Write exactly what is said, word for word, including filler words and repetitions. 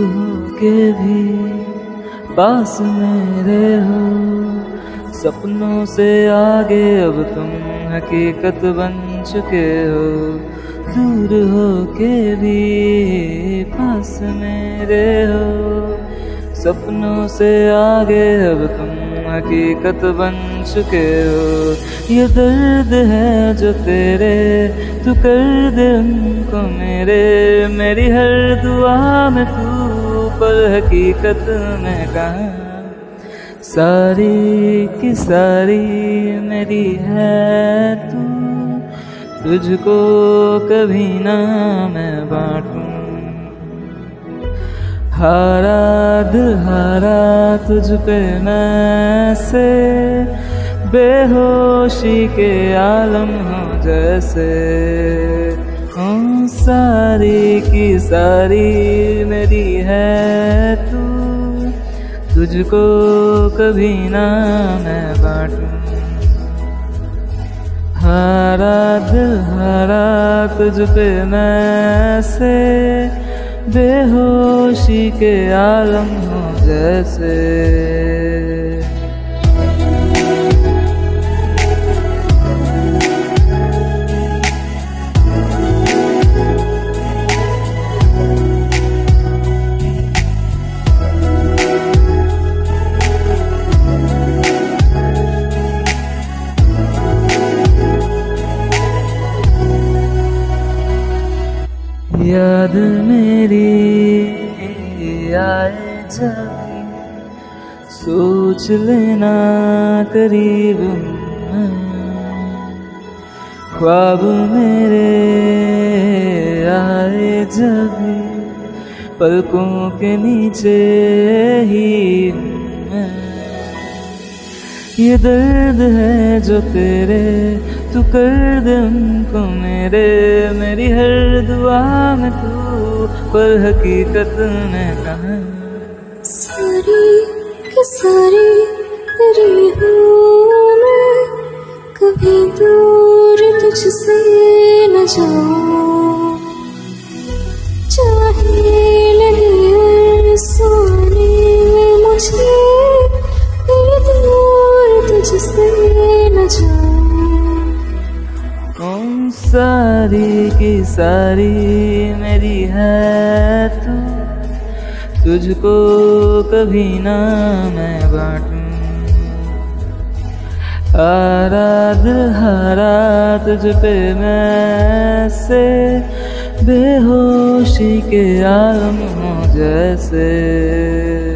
हो के भी पास मेरे हो, सपनों से आगे अब तुम हकीकत बन चुके हो। दूर हो के भी पास मेरे हो, सपनों से आगे अब तुम हकीकत बन चुके हो। ये दर्द है जो तेरे, तू कर दे उनको मेरे। मेरी हर दुआ में तू, पर हकीकत में कहाँ। सारी की सारी मेरी है तू, तुझको कभी ना मैं बांटूं। हारा दिल हारा तुझ पे मैं से, बेहोशी के आलम हो जैसे। हूँ सारी की सारी मेरी है तू, तुझको कभी ना मैं बांटूं। हारा दिल हारा तुझ पे मैं से, बेहोशी के आलम हो जैसे। याद मेरी आए जब, सोच लेना करीब मैं। ख्वाब मेरे आए जब, पलकों के नीचे ही मैं। ये दर्द है जो तेरे, तू कर दे उनको मेरे। मेरी हर दुआ में तू, पर हकीकत में कहाँ। सारी की सारी तेरी हूँ मैं, कभी दूर तुझसे न जाऊँ। चाहे लगे सोने मुझे, कहीं दूर तुझसे न जाऊँ। सारी की सारी मेरी है तू, तुझको कभी ना मैं बांटूं। हारा दिल हारा तुझ पे मैं से, बेहोशी के आलम हो जैसे।